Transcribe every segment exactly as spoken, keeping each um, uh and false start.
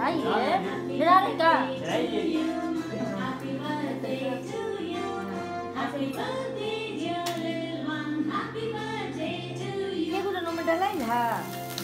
Đấy, đi ra đây cả. Ini udah nomor lain ha.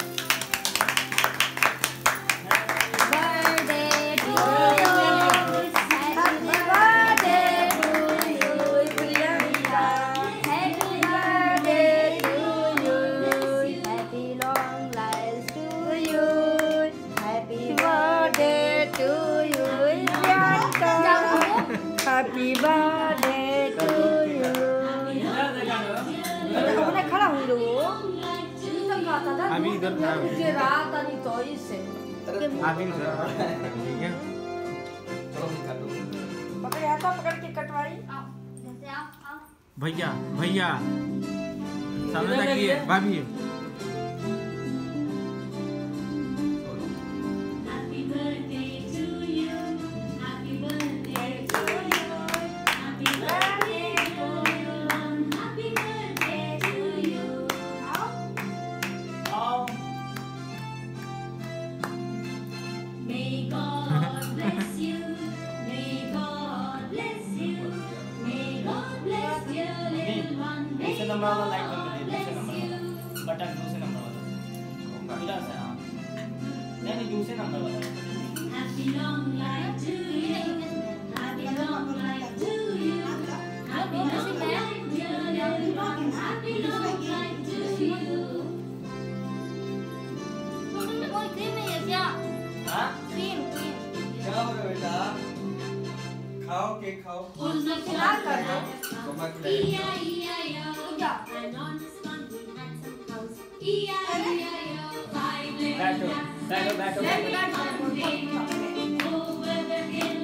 Birthday to you. Happy birthday to you, Priyanka. Happy birthday to you. Happy long life to you. Happy birthday to you, Priyanka. Happy birthday to you. Kamu naik khara हुई लो। अभी इधर खड़ा हूँ। मुझे रात आनी तो इससे। अभी इधर ठीक है। पकड़ यहाँ तो पकड़ के कटवाई। भैया भैया सामने देखिए भाभी दूसरे नंबर वाला लाइक कर दीजिए दूसरे नंबर वाला बटन दूसरे नंबर वाला इधर से हाँ नहीं नहीं दूसरे नंबर वाला Happy long life to you Happy long life to you Happy long life to you Happy long life to you तुमने कोई क्रीम नहीं है क्या हाँ क्रीम क्रीम क्या हो रहा है बेटा खाओ केक खाओ उसमें खिला कर दो Iya iya yo, and on this one we had some cows. Iya iya yo, five legs. Back up, back up, back up, back up. Over the hill.